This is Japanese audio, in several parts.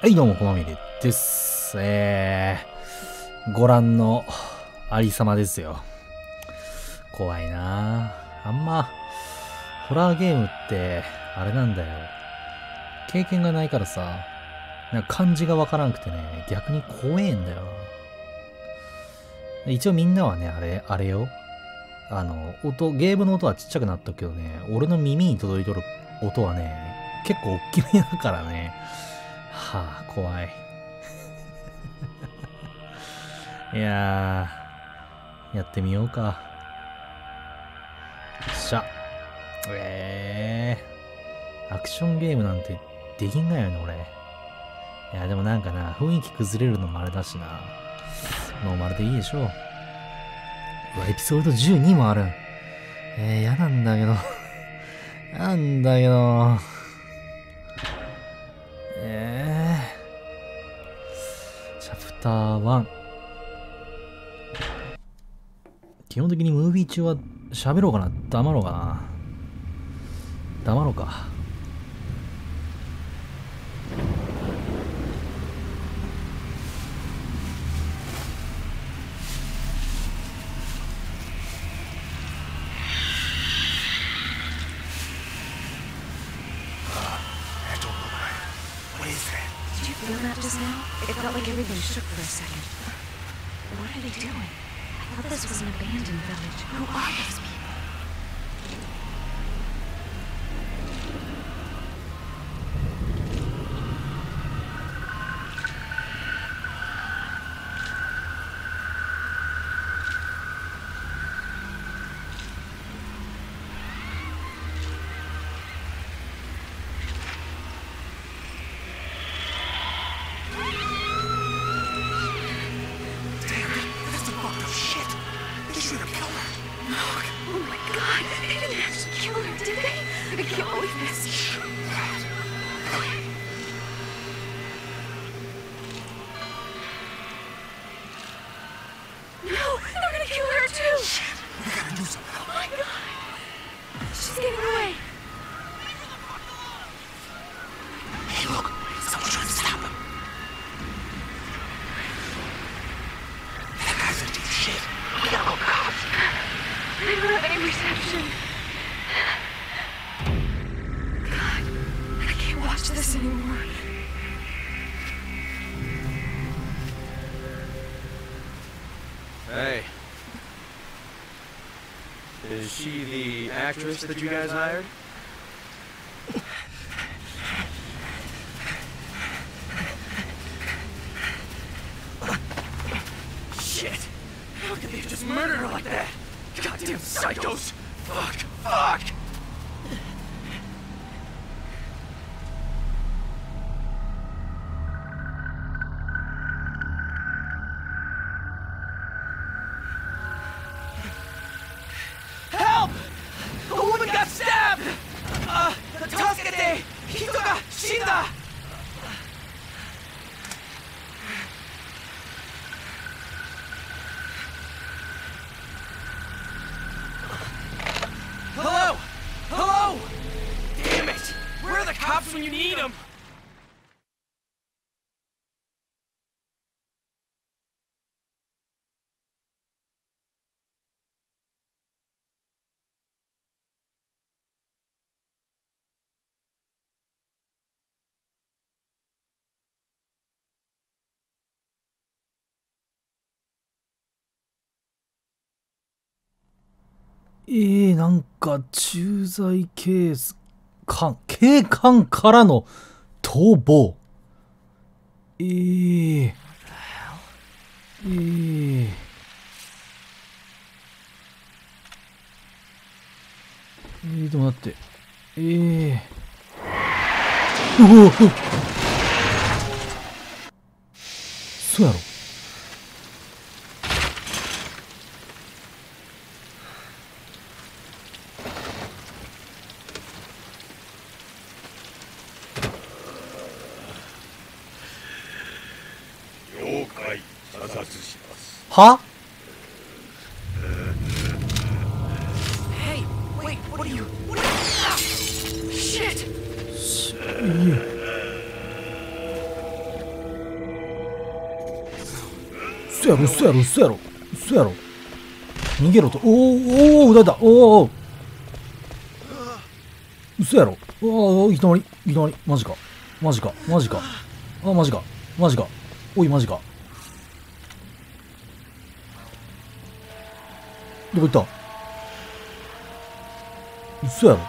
はい、どうも、こまみれです。ご覧のありさまですよ。怖いなぁ。あんま、ホラーゲームって、あれなんだよ。経験がないからさ、なんか漢字がわからんくてね、逆に怖えんだよな。一応みんなはね、あれよ。ゲームの音はちっちゃくなったけどね、俺の耳に届いとる音はね、結構大きめだからね。はぁ、怖い。いやー、やってみようか。よっしゃ。アクションゲームなんてできんがよね、俺。いや、でもなんかな、雰囲気崩れるのもあれだしな。ノーマルでいいでしょう。うわ、エピソード12もあるん。嫌なんだけど。なんだけど。チャプター1。基本的にムービー中は喋ろうかな、黙ろうかな。黙ろうか。 Feel that just now? It felt like everything shook for a second. What are they doing? I thought this was an abandoned village. Who are these people? Hey. Is she the actress that you guys hired? Shit! How could they just murder her like that? Goddamn psychos! Fuck! Hello? Damn it! Where are the cops when you need them? なんか、駐在警官からの逃亡。でもだって、うおそうやろ。は Hey, wait, what are you... Shit! 嘘やろ嘘やろ嘘やろ嘘やろ。逃げろと。おお撃たれた。おお嘘やろ。おおいきなりマジかマジかマジか。あマジかマジか。おいマジか。どこ行った。嘘やろ。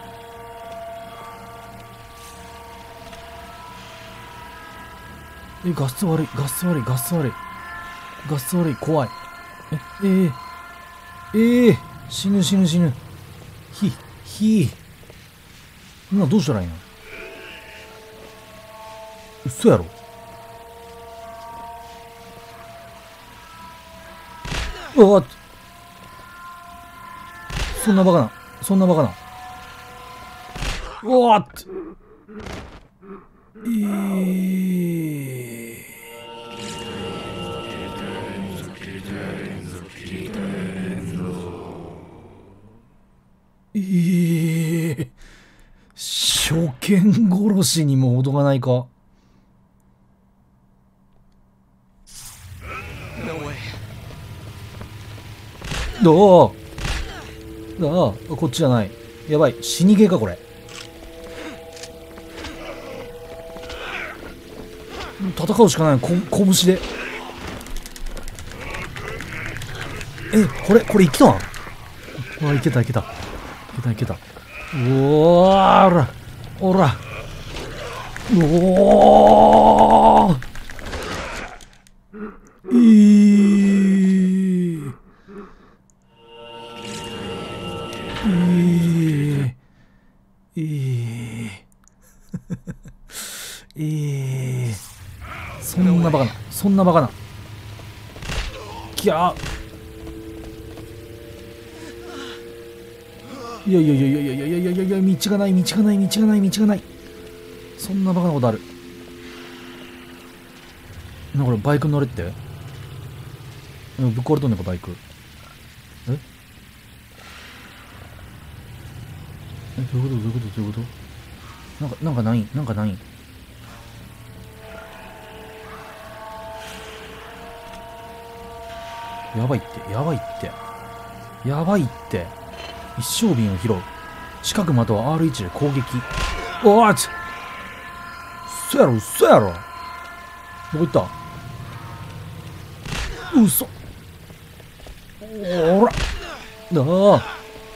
画質悪い画質悪い画質悪い画質悪い。怖い。死ぬ死ぬ死ぬ。今どうしたらいいの。嘘やろ。うわっ、そんなバカなそんなバカな。うわっ初見殺しにも程がないか。どうこっちじゃない。やばい死にゲーかこれ。戦うしかない。拳で。これいきたん。いけたいけたいけたいけた。おらおらおーそんなバカなそんなバカな。ギャー。いや道がない道がない道がない道がない。そんなバカなことある。これバイク乗れって。ぶっ壊れとんねんかバイク。どういうことどういうことどういうこと。なんかないなんかない。やばいってやばいってやばいって。一升瓶を拾う。近くまたは R1 で攻撃。おっ嘘やろ嘘やろ。どこ行った。嘘。おらなあ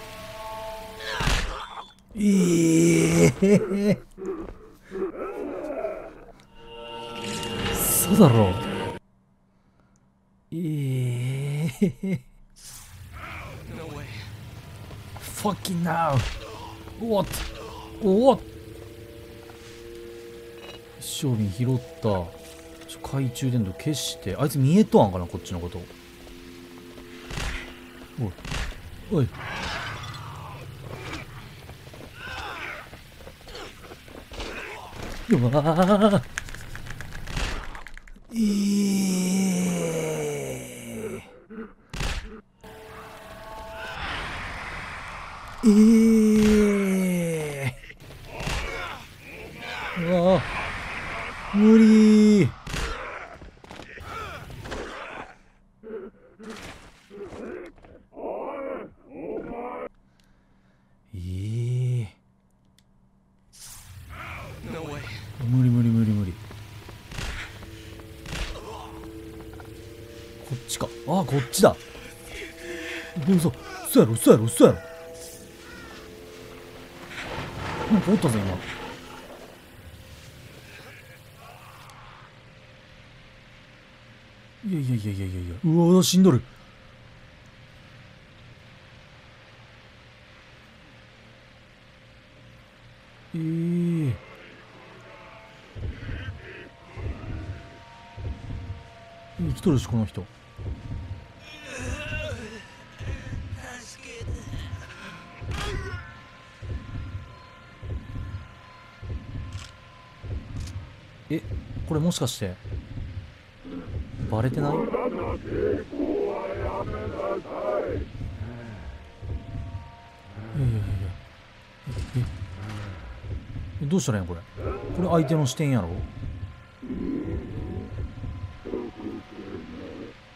そうだろう。Fucking now! What? What? 一升瓶拾った。懐中電灯消して。あいつ見えとんかなこっちのこと。おい。うわー。うわ無理。無理。こっちか。こっちだ。嘘やろ。なんかおったぞ今。いやうわ死んどる。生きとるしこの人。これもしかしてバレてない？どうしたらいいのこれ。これ相手の視点やろ。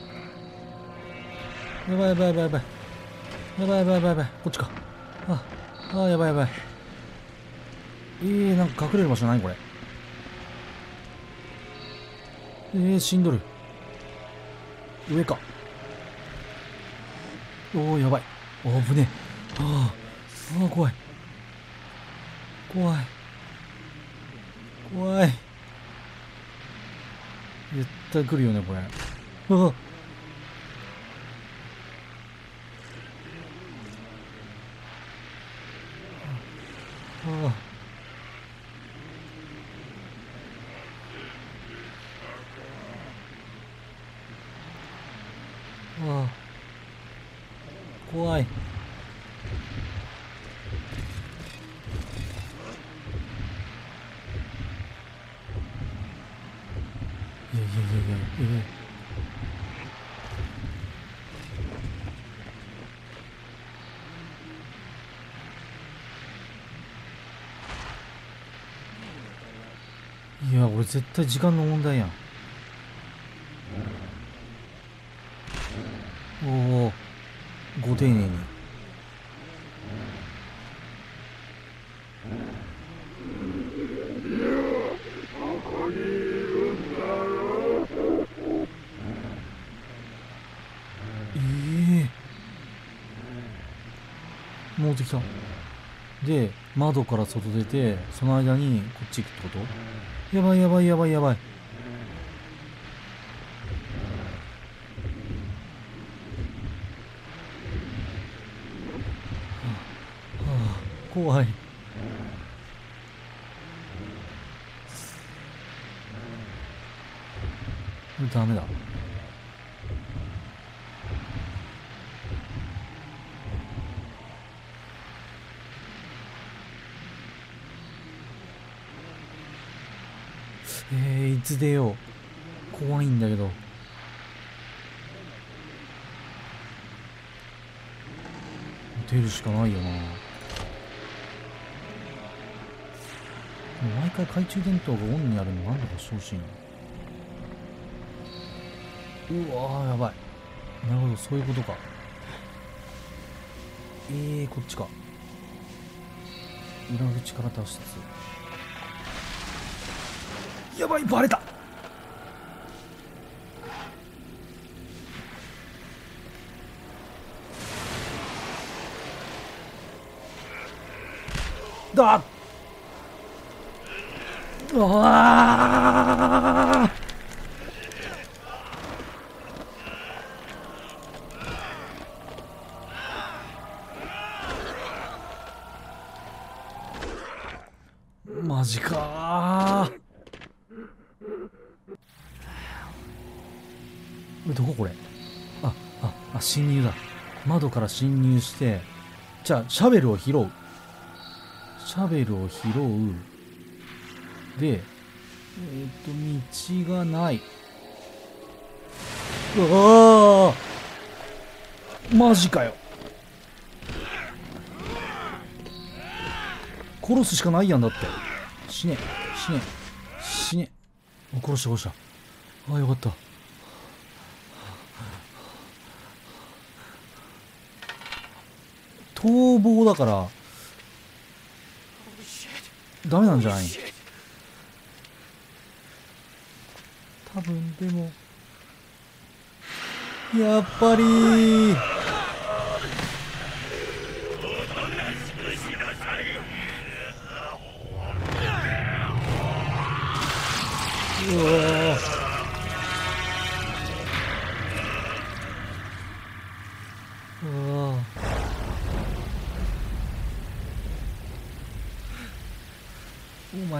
やばいやばいやばいやばい。やばいやばいやばいやばい。こっちか。やばいやばい。なんか隠れる場所ないこれ。死んどる。上か。やばい。危ねえ。怖い。怖い。怖い。絶対来るよね、これ。怖い。いや、俺絶対時間の問題やん。ご丁寧に。戻ってきた。で、窓から外出て、その間にこっち行くってこと？やばいやばいやばいやばい。怖い。ダメだ。いつ出よう。怖いんだけど。出るしかないよな。毎回懐中電灯がオンになるのなんだかしてほしいな。やばい。なるほど、そういうことか。こっちか。裏口から脱出。やばい、バレた。マジかー。どここれ。侵入だ。窓から侵入して、じゃあシャベルを拾う。で、道がない。マジかよ。殺すしかないやんだって。死ね。殺した。よかった。逃亡だからダメなんじゃない？多分。でもやっぱり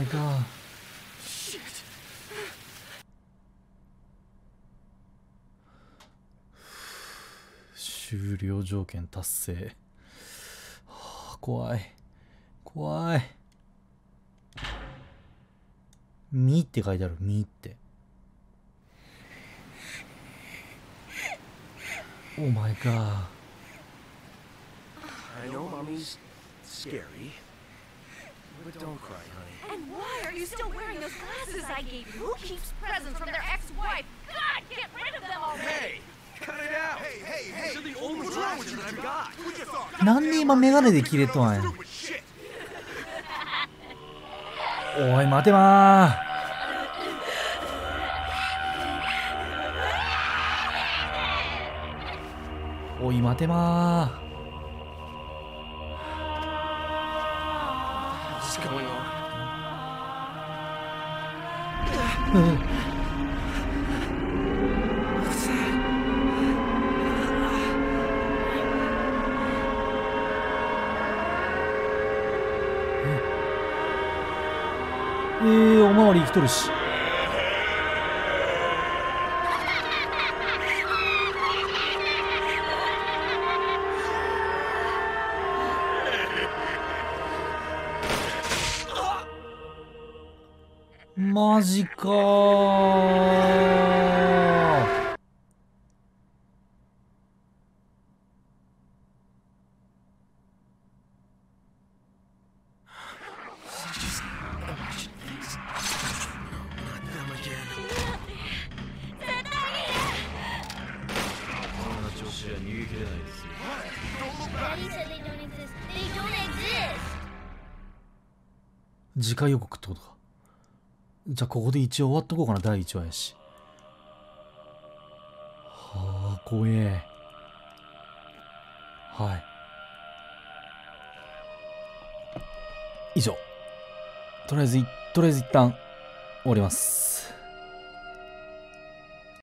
my god。 終了条件達成。はあ、怖い怖い。みって書いてある。みって。Oh my god。 I know mommy's scary, but don't cry, honey. And why are you still wearing those glasses I gave you? Who keeps presents from their ex-wife? God, get rid of them already! Hey, cut it out. Hey, these are the only glasses that I've got. なんで今メガネで切れとんや。おい待てまー。おい待てまー。 What's going on? おまわり生きとるし。マジかー。次回予告ってことか。じゃあここで一応終わっとこうかな。第1話やし。はあ、怖え。はい。以上。とりあえず一旦終わります。